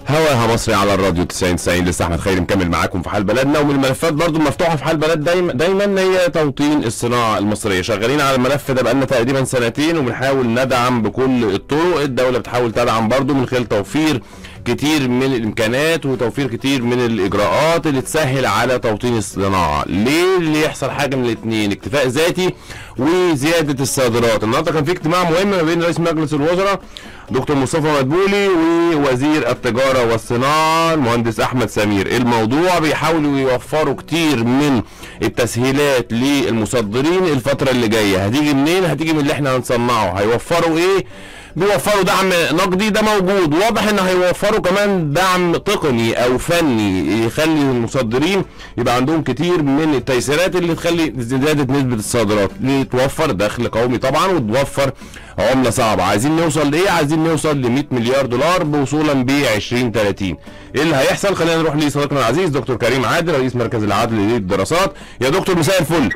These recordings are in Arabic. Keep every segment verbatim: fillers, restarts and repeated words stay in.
هواها مصري على الراديو تسعين تسعين. لسه احمد خيري مكمل معاكم في حال بلدنا، ومن الملفات برضو المفتوحه في حال بلد دايما دايما هي توطين الصناعه المصريه. شغالين على الملف ده بقالنا تقريبا سنتين، وبنحاول ندعم بكل الطرق. الدوله بتحاول تدعم برضو من خلال توفير كتير من الامكانات وتوفير كتير من الاجراءات اللي تسهل على توطين الصناعه. ليه؟ اللي يحصل حاجه من الاثنين، اكتفاء ذاتي وزياده الصادرات. النهارده كان في اجتماع مهم ما بين رئيس مجلس الوزراء دكتور مصطفى مدبولي ووزير التجاره والصناعه المهندس احمد سمير. الموضوع بيحاولوا يوفروا كتير من التسهيلات للمصدرين الفتره اللي جايه. هتيجي منين؟ هتيجي من اللي احنا هنصنعه. هيوفروا ايه؟ بيوفروا دعم نقدي، ده موجود. واضح ان هيوفروا كمان دعم تقني او فني يخلي المصدرين يبقى عندهم كتير من التيسيرات اللي تخلي زياده نسبه الصادرات، اللي توفر دخل قومي طبعا وتوفر عمله صعبه. عايزين نوصل لايه؟ عايزين نوصل ل مئة مليار دولار بوصولا ب عشرين ثلاثين. ايه اللي هيحصل؟ خلينا نروح لصديقنا العزيز دكتور كريم عادل رئيس مركز العدل للدراسات. يا دكتور مساء الفل.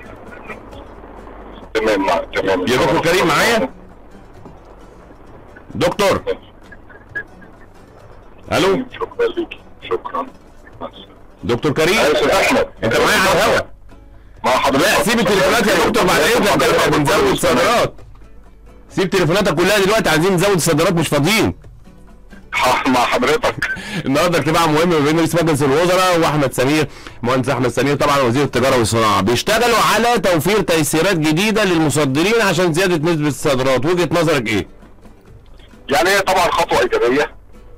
تمام تمام يا دكتور كريم معايا؟ دكتور الو. شكرا ليك. شكرا دكتور كريم احمد، انت معايا على الهوا مع حضرتك. لا سيب التليفونات يا دكتور بعد اذنك، احنا بنزود صادرات. سيب تليفوناتك كلها دلوقتي، عايزين نزود الصادرات مش فاضيين. مع حضرتك. النهارده اجتماع مهم ما بين رئيس مجلس الوزراء واحمد سمير مهندس احمد سمير طبعا وزير التجاره والصناعه، بيشتغلوا على توفير تيسيرات جديده للمصدرين عشان زياده نسبه الصادرات. وجهه نظرك ايه؟ يعني هي طبعا خطوه ايجابيه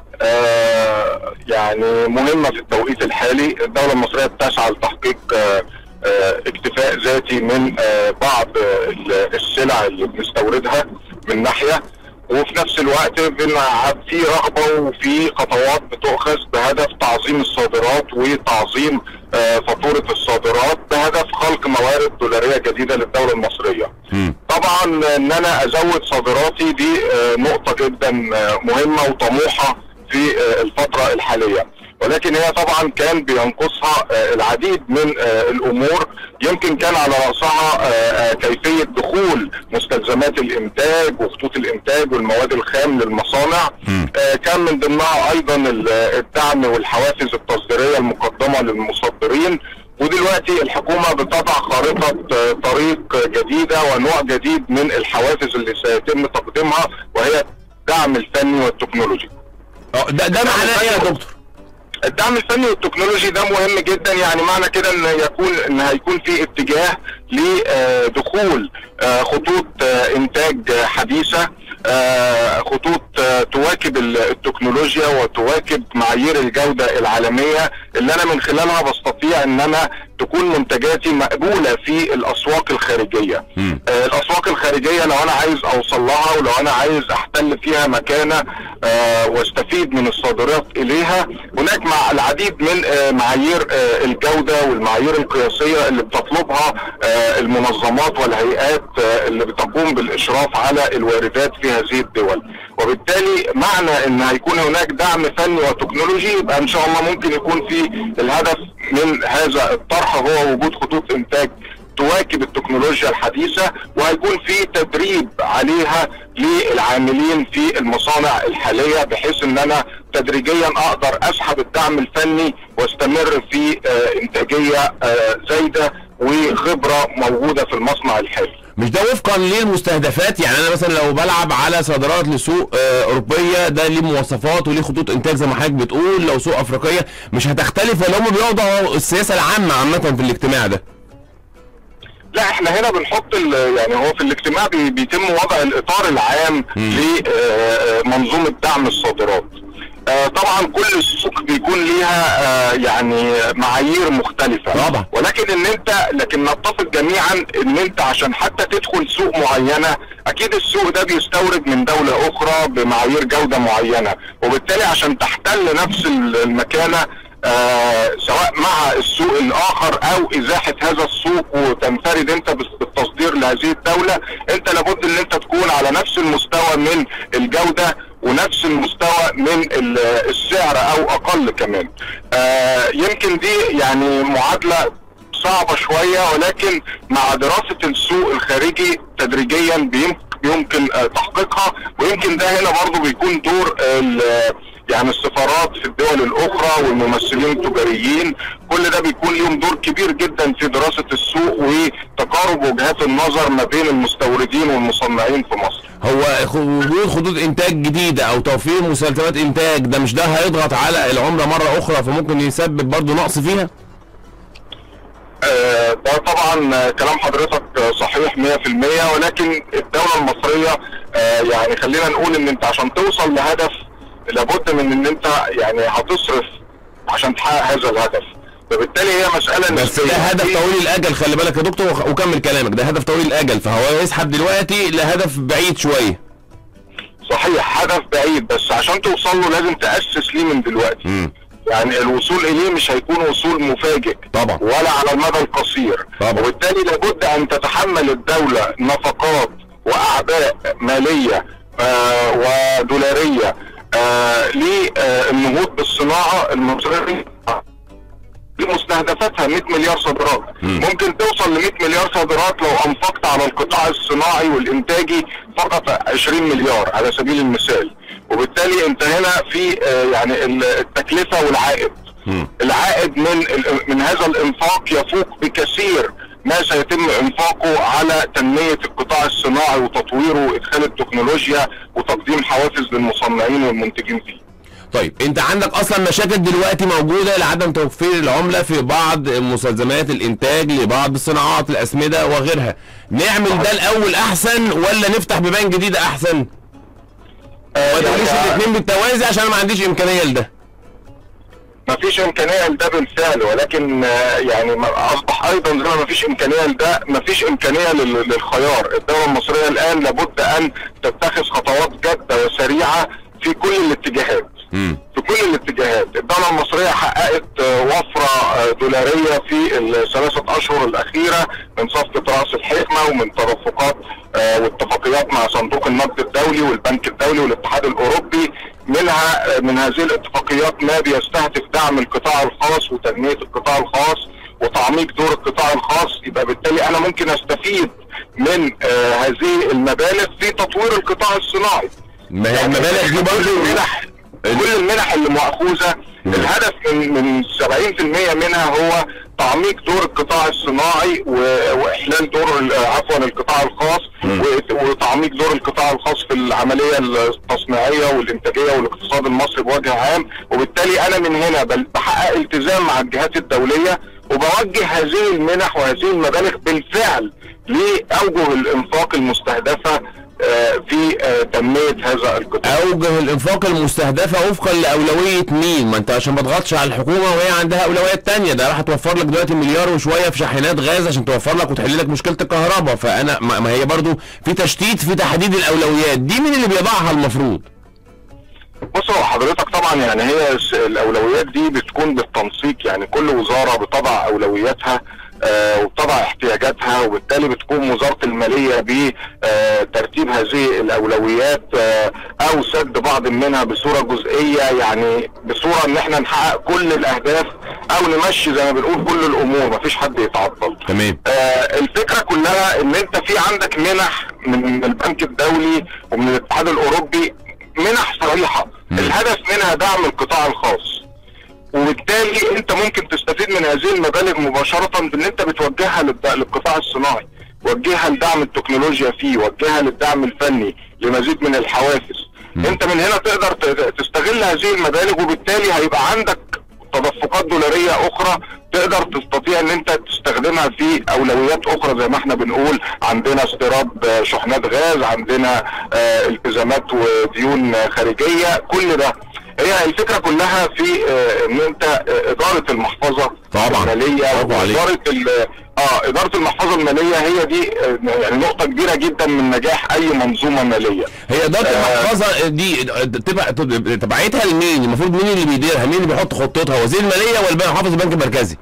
آه يعني مهمه في التوقيت الحالي. الدوله المصريه بتسعى لتحقيق آه آه اكتفاء ذاتي من آه بعض آه السلع اللي بنستوردها من ناحيه، وفي نفس الوقت في رغبه وفي خطوات بتؤخذ بهدف تعظيم الصادرات وتعظيم آه فاتوره الصادرات بهدف خلق موارد دولاريه جديده للدوله المصريه. م. طبعا ان انا ازود صادراتي دي آه نقطه جدا آه مهمه وطموحه في آه الفتره الحاليه، ولكن هي طبعا كان بينقصها آه العديد من آه الامور. يمكن كان على راسها آه كيفيه دخول مستلزمات الانتاج وخطوط الانتاج والمواد الخام للمصانع. آه كان من ضمنها ايضا الدعم والحوافز التصديريه المقدمه للمصدرين. ودلوقتي الحكومه بتضع خارطه طريق جديده ونوع جديد من الحوافز اللي سيتم تقديمها، وهي الدعم الفني والتكنولوجي. اه ده ده معناه ايه يا دكتور؟ الدعم الفني والتكنولوجي ده مهم جدا. يعني معنى كده ان يكون ان هيكون في اتجاه لدخول خطوط انتاج حديثه، خطوط تواكب التكنولوجيا وتواكب معايير الجوده العالميه، اللي انا من خلالها بستطيع ان انا تكون منتجاتي مقبوله في الاسواق الخارجيه. م. الاسواق الخارجيه لو انا عايز اوصل لها ولو انا عايز احتل فيها مكانه واستفيد من الصادرات اليها، هناك مع العديد من معايير الجوده والمعايير القياسيه اللي بتطلبها المنظمات والهيئات اللي بتقوم بالاشراف على الواردات في هذه الدول. وبالتالي معنى ان هيكون هناك دعم فني وتكنولوجي، يبقى ان شاء الله ممكن يكون في الهدف من هذا الطرح هو وجود خطوط انتاج تواكب التكنولوجيا الحديثه، وهيكون في تدريب عليها للعاملين في المصانع الحاليه، بحيث ان انا تدريجيا اقدر اسحب الدعم الفني واستمر في انتاجيه زايده وخبره موجوده في المصنع الحالي. مش ده وفقا للمستهدفات؟ يعني انا مثلا لو بلعب على صادرات لسوق اوروبيه ده ليه مواصفات وليه خطوط انتاج زي ما حضرتك بتقول، لو سوق افريقيه مش هتختلف ولا هم بيوضعوا السياسه العامه عامه في الاجتماع ده؟ لا احنا هنا بنحط يعني هو في الاجتماع بيتم وضع الاطار العام لمنظومه دعم الصادرات. آه طبعا كل السوق بيكون ليها آه يعني معايير مختلفة طبعا، ولكن ان انت لكن نتفق جميعا ان انت عشان حتى تدخل سوق معينة اكيد السوق ده بيستورد من دولة اخرى بمعايير جودة معينة، وبالتالي عشان تحتل نفس المكانة آه سواء مع السوق الاخر او ازاحة هذا السوق وتنفرد انت بالتصدير لهذه الدولة، انت لابد ان انت تكون على نفس المستوى من الجودة ونفس المستوى من السعر او اقل كمان. آه يمكن دي يعني معادلة صعبة شوية، ولكن مع دراسة السوق الخارجي تدريجيا بيمكن تحقيقها. ويمكن ده هنا برضو بيكون دور يعني السفارات في الدول الاخرى والممثلين التجاريين، كل ده بيكون ليهم دور كبير جدا في دراسه السوق وتقارب وجهات النظر ما بين المستوردين والمصنعين في مصر. هو وجود خطوط انتاج جديده او توفير مسلسلات انتاج ده مش ده هيضغط على العمله مره اخرى فممكن يسبب برضه نقص فيها؟ آه ده طبعا كلام حضرتك صحيح مية في المية، ولكن الدوله المصريه آه يعني خلينا نقول ان انت عشان توصل لهدف لابد من ان انت يعني هتصرف عشان تحقق هذا الهدف، فبالتالي هي مساله بس ده هدف طويل الاجل. خلي بالك يا دكتور وكمل كلامك، ده هدف طويل الاجل فهو يسحب دلوقتي لهدف بعيد شويه. صحيح هدف بعيد، بس عشان توصل له لازم تاسس ليه من دلوقتي. م. يعني الوصول اليه مش هيكون وصول مفاجئ طبعا ولا على المدى القصير طبعا. وبالتالي لابد ان تتحمل الدوله نفقات واعباء ماليه آه ودولاريه آه للنهوض بالصناعه المصريه لمستهدفاتها مئة مليار صادرات. ممكن توصل ل مئة مليار صادرات لو انفقت على القطاع الصناعي والانتاجي فقط عشرين مليار على سبيل المثال، وبالتالي انت هنا في آه يعني التكلفه والعائد. م. العائد من من هذا الانفاق يفوق بكثير ما سيتم انفاقه على تنميه القطاع الصناعي وتطويره وادخال التكنولوجيا وتقديم حوافز للمصنعين والمنتجين فيه. طيب انت عندك اصلا مشاكل دلوقتي موجوده لعدم توفير العمله في بعض مستلزمات الانتاج لبعض الصناعات الاسمده وغيرها، نعمل ده الاول احسن ولا نفتح بيبان جديده احسن؟ ما تقوليش الاثنين بالتوازي عشان انا ما عنديش امكانيه لده. ما فيش امكانيه لده بالفعل، ولكن يعني اصبح ايضا زي ما ما فيش امكانيه لده ما فيش امكانيه للخيار. الدوله المصريه الان لابد ان تتخذ خطوات جاده وسريعه في كل الاتجاهات. مم. في كل الاتجاهات. الدولة المصرية حققت وفرة دولارية في الثلاثة أشهر الأخيرة من صفقة رأس الحكمة ومن ترفقات واتفاقيات مع صندوق النقد الدولي والبنك الدولي والاتحاد الأوروبي. منها من هذه الاتفاقيات ما بيستهدف دعم القطاع الخاص وتنمية القطاع الخاص وتعميق دور القطاع الخاص، يبقى بالتالي أنا ممكن أستفيد من هذه المبالغ في تطوير القطاع الصناعي. ما هي المبالغ دي برضه كل المنح اللي مأخوذة الهدف من من سبعين في المية منها هو تعميق دور القطاع الصناعي واحلال دور عفوا القطاع الخاص وتعميق دور القطاع الخاص في العمليه التصنيعيه والانتاجيه والاقتصاد المصري بوجه عام، وبالتالي انا من هنا بحقق التزام مع الجهات الدوليه وبوجه هذه المنح وهذه المبالغ بالفعل لاوجه الانفاق المستهدفه في تنمية هذا القطاع. اوجه الانفاق المستهدفة وفقا لاولوية مين؟ ما انت عشان ما تضغطش على الحكومة وهي عندها اولويات تانية، ده راح توفر لك دلوقتي مليار وشوية في شاحنات غاز عشان توفر لك وتحل لك مشكلة الكهرباء، فانا ما هي برضو في تشتيت في تحديد الاولويات، دي مين اللي بيضعها المفروض؟ بص هو حضرتك طبعا يعني هي الاولويات دي بتكون بالتنسيق، يعني كل وزارة بتضع اولوياتها آه وبتضع احتياجاتها، وبالتالي بتكون وزارة المالية بترتيب هذه الاولويات آه او سد بعض منها بصورة جزئية، يعني بصورة ان احنا نحقق كل الاهداف او نمشي زي ما بنقول كل الامور، مفيش حد يتعطل. تمام. آه الفكرة كلها ان انت في عندك منح من البنك الدولي ومن الاتحاد الاوروبي، منح صريحة الهدف منها دعم القطاع الخاص، وبالتالي انت ممكن تستفيد من هذه المبالغ مباشرة بان انت بتوجهها للقطاع الصناعي، وجهها لدعم التكنولوجيا فيه، وجهها للدعم الفني لمزيد من الحوافز. م. انت من هنا تقدر تستغل هذه المبالغ، وبالتالي هيبقى عندك تدفقات دولارية اخرى تقدر تستطيع ان انت تستخدمها في اولويات اخرى، زي ما احنا بنقول عندنا استيراد شحنات غاز، عندنا اه التزامات وديون خارجية، كل ده. هي الفكرة كلها في اه ان انت اه ادارة المحفظة طبعا المالية وادارة اه ادارة المحفظة المالية هي دي اه يعني نقطة كبيرة جدا من نجاح اي منظومة مالية. هي ادارة آه المحفظة دي تبقى تبعيتها لمين؟ المفروض مين اللي بيديرها؟ مين اللي بيحط خطتها؟ وزير المالية ولا محافظ البنك المركزي؟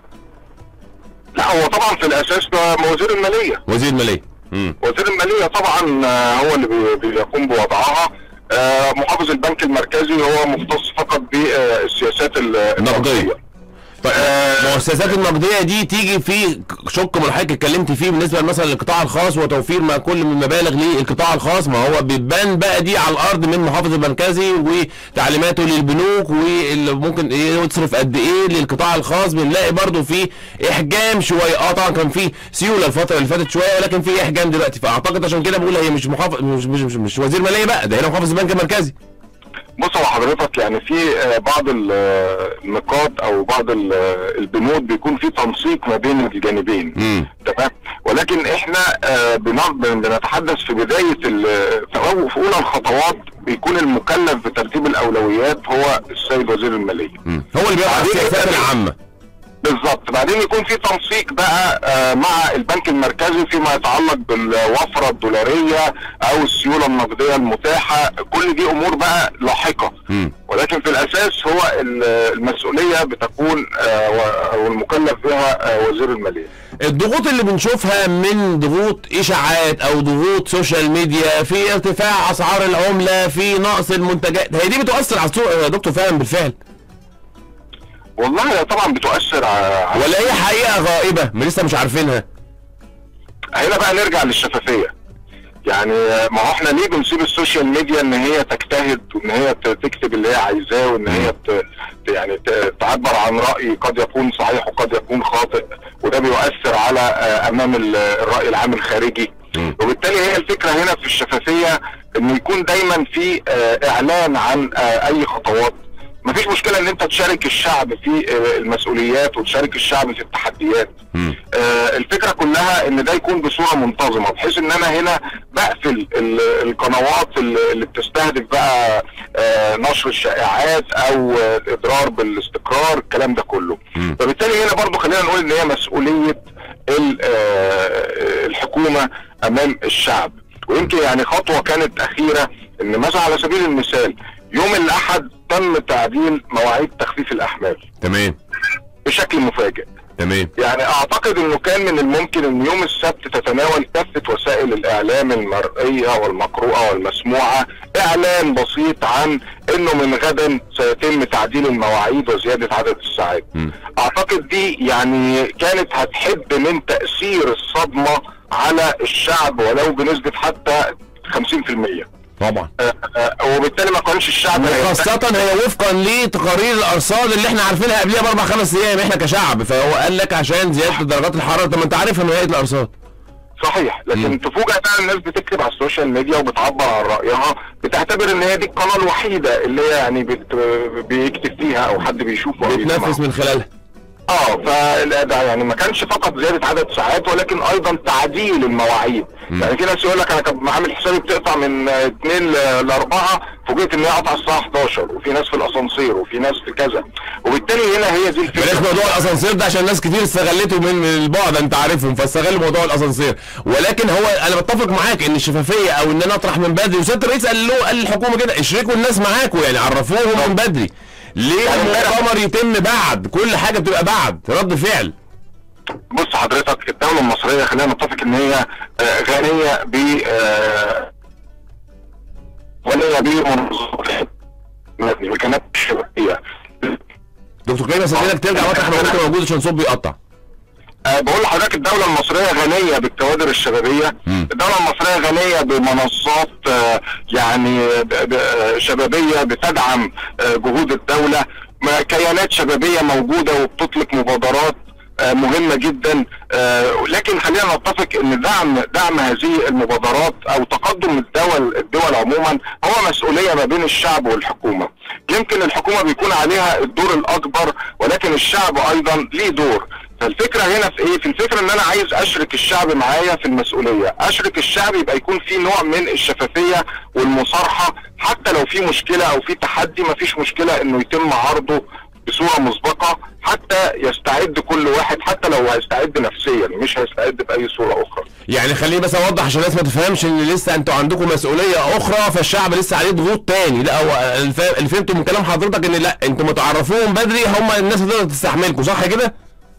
لا هو طبعا في الاساس وزير المالية. وزير المالية. امم وزير المالية طبعا هو اللي بيقوم بوضعها. محافظ البنك المركزي هو مختص فقط بالسياسات النقدية. طيب المؤسسات النقديه دي تيجي في شق من حضرتك اتكلمت فيه بالنسبه مثلا للقطاع الخاص وتوفير ما كل من مبالغ للقطاع الخاص، ما هو بيبان بقى دي على الارض من محافظ المركزي وتعليماته للبنوك واللي ممكن يصرف قد ايه للقطاع الخاص. بنلاقي برضو في احجام شويه، اه طبعا كان في سيوله الفتره اللي فاتت شويه ولكن في احجام دلوقتي. فاعتقد عشان كده بقول هي مش محافظ مش مش, مش, مش وزير ماليه بقى، ده هنا محافظ البنك المركزي. بص هو حضرتك يعني في بعض النقاط او بعض البنود بيكون في تنسيق ما بين الجانبين، تمام، ولكن احنا بنتحدث في بدايه في اولى الخطوات بيكون المكلف بترتيب الاولويات هو السيد وزير الماليه، هو اللي بيضع السياسات العامه بالظبط. بعدين يكون في تنسيق بقى مع البنك المركزي فيما يتعلق بالوفره الدولاريه او السيوله النقديه المتاحه، كل دي امور بقى لاحقه، ولكن في الاساس هو المسؤوليه بتكون او المكلف بها وزير الماليه. الضغوط اللي بنشوفها من ضغوط اشاعات او ضغوط سوشيال ميديا في ارتفاع اسعار العمله، في نقص المنتجات، هي دي بتؤثر على السوق يا دكتور فعلا بالفعل؟ والله طبعا بتؤثر على ولا هي حقيقه غائبه لسه مش عارفينها؟ هنا بقى نرجع للشفافيه. يعني ما هو احنا ليه بنسيب السوشيال ميديا ان هي تجتهد وان هي تكتب اللي هي عايزاه وان هي ت... يعني تعبر عن راي قد يكون صحيح وقد يكون خاطئ، وده بيؤثر على امام الراي العام الخارجي. وبالتالي هي الفكره هنا في الشفافيه انه يكون دايما في اعلان عن اي خطوات. مفيش مشكله ان انت تشارك الشعب في المسؤوليات وتشارك الشعب في التحديات. آه الفكره كلها ان ده يكون بصوره منتظمه، بحيث ان انا هنا بقفل القنوات اللي بتستهدف بقى آه نشر الشائعات او الاضرار بالاستقرار، الكلام ده كله. فبالتالي هنا برضو خلينا نقول ان هي مسؤوليه الحكومه امام الشعب. ويمكن يعني خطوه كانت اخيره ان مثلا على سبيل المثال يوم الاحد تم تعديل مواعيد تخفيف الاحمال. تمام. بشكل مفاجئ. تمام. يعني اعتقد انه كان من الممكن ان يوم السبت تتناول كافه وسائل الاعلام المرئيه والمقروءه والمسموعه اعلان بسيط عن انه من غدا سيتم تعديل المواعيد وزياده عدد الساعات. م. اعتقد دي يعني كانت هتحد من تاثير الصدمه على الشعب ولو بنسبه حتى خمسين في المية. طبعا. آه آه وبالتالي ما كانش الشعب خاصة هي وفقا لتقارير الارصاد اللي احنا عارفينها قبلها باربع خمس ايام احنا كشعب، فهو قال لك عشان زيادة درجات الحرارة. طب ما انت عارفها نهاية الارصاد. صحيح، لكن م. تفوجئ بقى الناس بتكتب على السوشيال ميديا وبتعبر عن رايها، بتعتبر ان هي دي القناة الوحيدة اللي هي يعني بت بيكتب فيها او حد بيشوفه او بيتنفس من خلالها. اه فده يعني ما كانش فقط زياده عدد ساعات ولكن ايضا تعديل المواعيد. م. يعني في ناس يقول لك انا كنت عامل حسابي بتقطع من اتنين ل اربعة، فوجئت ان هي قطع الساعه حداشر، وفي ناس في الاسانسير وفي ناس في كذا. وبالتالي هنا هي دي الفكره. بلاش موضوع الاسانسير ده عشان ناس كتير استغلته من البعد، انت عارفهم، فاستغلوا موضوع الاسانسير. ولكن هو انا بتفق معاك ان الشفافيه او ان انا اطرح من بدري، وسياده الرئيس قال له قال للحكومه كده اشركوا الناس معاكم، يعني عرفوهم من بدري. ليه المؤتمر يتم بعد؟ كل حاجه بتبقى بعد رد فعل. بص حضرتك الدوله المصريه خلينا نتفق ان هي غنيه ب غنيه بمنظمات الكنات الشبابيه. دكتور كريم اسالك ترجع مطرح ما كنت موجود عشان صوت بيقطع. أه بقول لحضرتك الدولة المصرية غنية بالكوادر الشبابية. م. الدولة المصرية غنية بمنصات أه يعني شبابية بتدعم أه جهود الدولة، كيانات شبابية موجودة وبتطلق مبادرات أه مهمة جدا. أه لكن خلينا نتفق ان دعم دعم هذه المبادرات او تقدم الدول الدول عموما هو مسؤولية ما بين الشعب والحكومة. يمكن الحكومة بيكون عليها الدور الاكبر ولكن الشعب ايضا ليه دور. فالفكرة هنا في ايه؟ في الفكرة ان انا عايز اشرك الشعب معايا في المسؤولية، اشرك الشعب يبقى يكون في نوع من الشفافية والمصارحة، حتى لو في مشكلة او في تحدي مفيش مشكلة انه يتم عرضه بصورة مسبقة حتى يستعد كل واحد، حتى لو هيستعد نفسيا مش هيستعد بأي صورة أخرى. يعني خليني بس أوضح عشان الناس ما تفهمش إن لسه أنتوا عندكم مسؤولية أخرى فالشعب لسه عليه ضغوط تاني، لا هو اللي فهمته من كلام حضرتك إن لا أنتوا متعرفوهم بدري هم الناس هتقدر تستحملكم، صح كده؟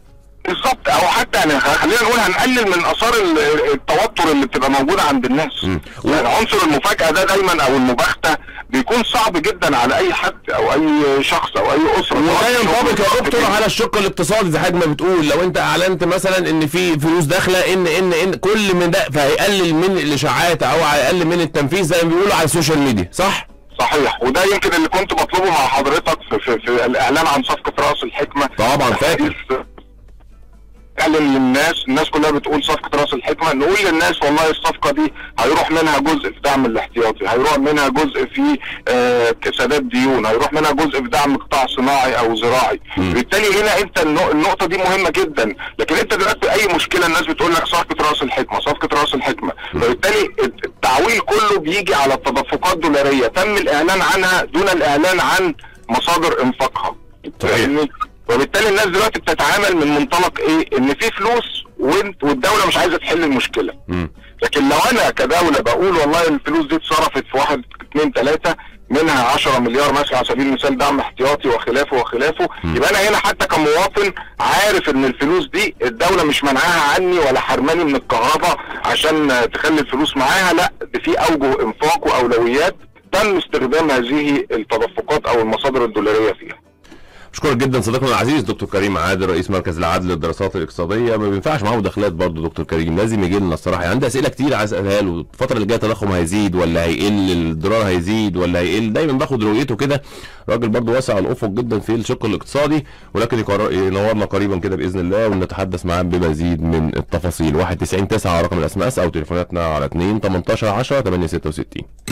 بالظبط، او حتى يعني خلينا نقول هنقلل من اثار التوتر اللي بتبقى موجوده عند الناس. يعني عنصر المفاجاه ده دايما او المباغته بيكون صعب جدا على اي حد او اي شخص او اي اسره. وده ينطبق يا دكتور على الشق الاقتصادي زي حضرتك ما بتقول، لو انت اعلنت مثلا ان في فلوس داخله ان ان ان كل من ده فهيقلل من الاشاعات او هيقلل من التنفيذ زي ما بيقولوا على السوشيال ميديا، صح؟ صحيح، وده يمكن اللي كنت بطلبه مع حضرتك في, في, في الاعلان عن صفقه راس الحكمه. طبعا فاكر. اعلن للناس، الناس كلها بتقول صفقه راس الحكمه، نقول للناس والله الصفقه دي هيروح منها جزء في دعم الاحتياطي، هيروح منها جزء في آه سداد ديون، هيروح منها جزء في دعم قطاع صناعي او زراعي. بالتالي هنا انت النقطه دي مهمه جدا، لكن انت دلوقتي اي مشكله الناس بتقول لك صفقه راس الحكمه صفقه راس الحكمه، فبالتالي التعويل كله بيجي على التدفقات دولاريه تم الاعلان عنها دون الاعلان عن مصادر انفاقها. وبالتالي الناس دلوقتي بتتعامل من منطلق ايه؟ ان في فلوس وانت والدوله مش عايزه تحل المشكله. م. لكن لو انا كدوله بقول والله الفلوس دي اتصرفت في واحد اثنين ثلاثه منها عشرة مليار مثلا على سبيل المثال دعم احتياطي وخلافه وخلافه، م. يبقى انا هنا حتى كمواطن عارف ان الفلوس دي الدوله مش منعاها عني ولا حرماني من الكهرباء عشان تخلي الفلوس معاها، لا ده في اوجه انفاق واولويات تم استخدام هذه التدفقات او المصادر الدولاريه فيها. اشكرك جدا صديقنا العزيز دكتور كريم عادل رئيس مركز العدل للدراسات الاقتصاديه. ما بينفعش معاه مداخلات برضه دكتور كريم، لازم يجي لنا الصراحه. يعني عندي اسئله كتير عايز اسالها له. الفتره اللي جايه التضخم هيزيد ولا هيقل؟ الدولار هيزيد ولا هيقل؟ دايما باخد رؤيته كده، راجل برضه واسع الافق جدا في الشق الاقتصادي، ولكن ينورنا قريبا كده باذن الله ونتحدث معاه بمزيد من التفاصيل. واحد تسعين تسعة رقم الاس ام اس او تليفوناتنا على اتنين تمنتاشر عشرة تمانية ستة وستين.